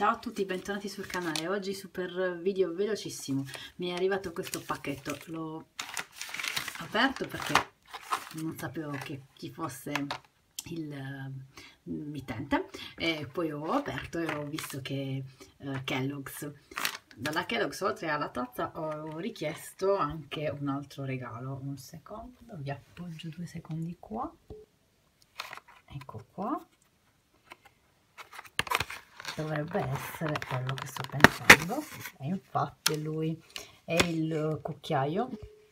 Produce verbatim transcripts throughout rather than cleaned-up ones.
Ciao a tutti, bentornati sul canale. Oggi super video velocissimo. Mi è arrivato questo pacchetto, l'ho aperto perché non sapevo che ci fosse il uh, mittente, e poi ho aperto e ho visto che uh, Kellogg's. Dalla Kellogg's, oltre alla tazza, ho richiesto anche un altro regalo. Un secondo, vi appoggio due secondi qua. Ecco qua. Dovrebbe essere quello che sto pensando, e infatti lui è il cucchiaio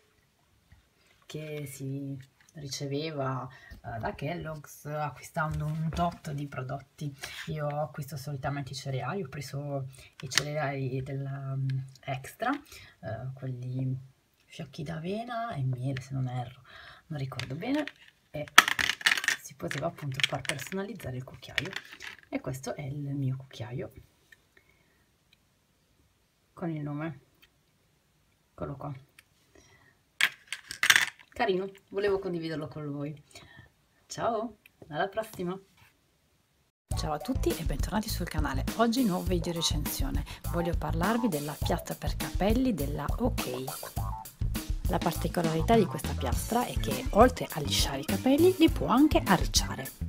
che si riceveva uh, da Kellogg's acquistando un tot di prodotti. Io acquisto solitamente i cereali, ho preso i cereali della um, Extra, uh, quelli fiocchi d'avena e miele, se non erro, non ricordo bene, e si poteva appunto far personalizzare il cucchiaio, e questo è il mio cucchiaio con il nome, eccolo qua, carino, volevo condividerlo con voi. Ciao, alla prossima. Ciao a tutti e bentornati sul canale. Oggi nuovo video recensione. Voglio parlarvi della piastra per capelli della OK. La particolarità di questa piastra è che oltre a lisciare i capelli li può anche arricciare.